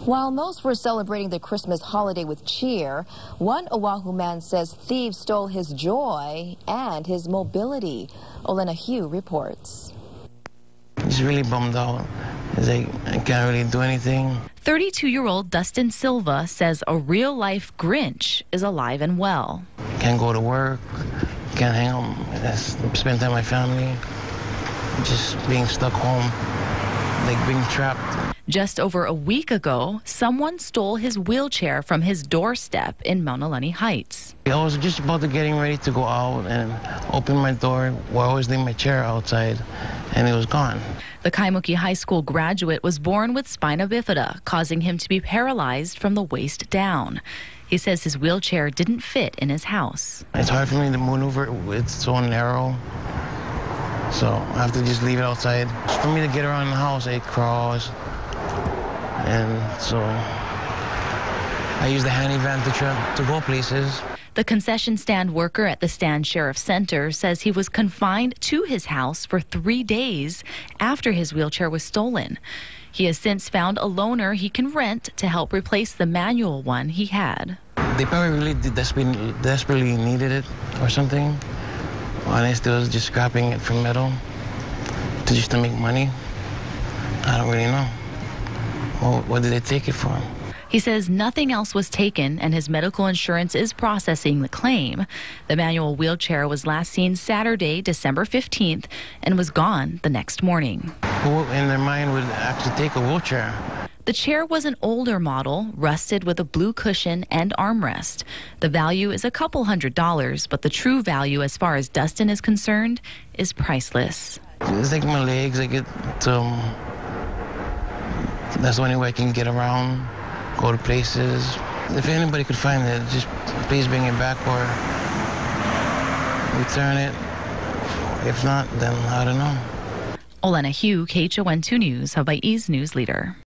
While most were celebrating the Christmas holiday with cheer, one Oahu man says thieves stole his joy and his mobility. Olena Hugh reports. He's really bummed out. He's like, I can't really do anything. 32-year-old Dustin Silva says a real-life Grinch is alive and well. Can't go to work, can't hang out, spend time with my family. Just being stuck home, like being trapped. Just over a week ago, someone stole his wheelchair from his doorstep in Maunalani Heights. I was just about to getting ready to go out and open my door where I always leave my chair outside, and it was gone. The Kaimuki High School graduate was born with spina bifida, causing him to be paralyzed from the waist down. He says his wheelchair didn't fit in his house. It's hard for me to maneuver. It's so narrow. So I have to just leave it outside. For me to get around the house, it crawls. And so I use the handy van to go places. The concession stand worker at the Stand Sheriff Center says he was confined to his house for 3 days after his wheelchair was stolen. He has since found a loaner he can rent to help replace the manual one he had. They probably really desperately needed it or something. Honestly, it was just scrapping it from metal just to make money. I don't really know. Well, what did they take it for? He says nothing else was taken and his medical insurance is processing the claim. The manual wheelchair was last seen Saturday, December 15th, and was gone the next morning. Who in their mind would actually take a wheelchair? The chair was an older model, rusted with a blue cushion and armrest. The value is a couple $100s, but the true value as far as Dustin is concerned is priceless. It's like my legs. I get that's the only way I can get around, go to places. If anybody could find it, just please bring it back or return it. If not, then I don't know. Olena Hugh, KHON2 News, Hawaii's news leader.